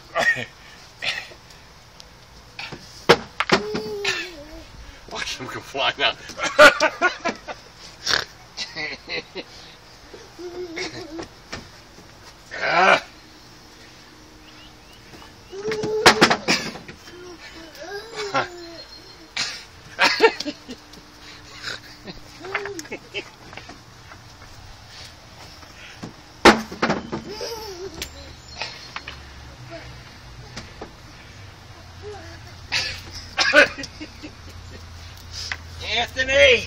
Watch him go fly now. Anthony!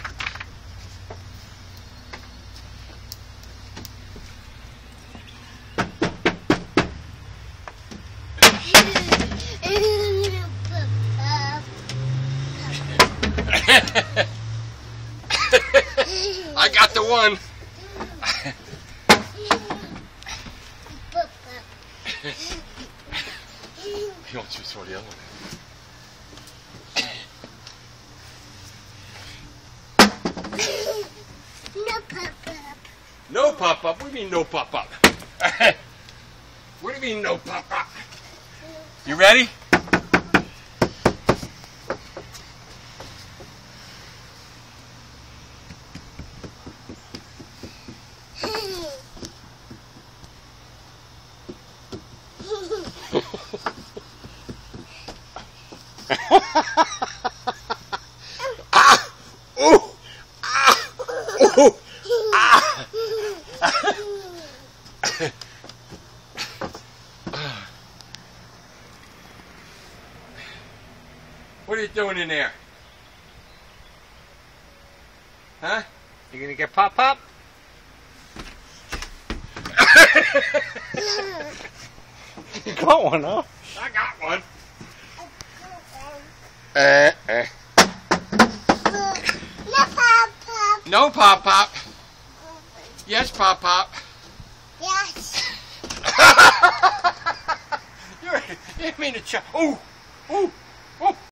I got the one. He wants you to throw the other one. No pop-up. No pop-up? What do you mean no pop-up? What do you mean no pop-up? You ready? What are you doing in there? Huh? You gonna get pop-pop? You got one, huh? I got one. No pop-up. No pop-pop. Yes, pop-pop. Yes. You mean to ooh, ooh, ooh.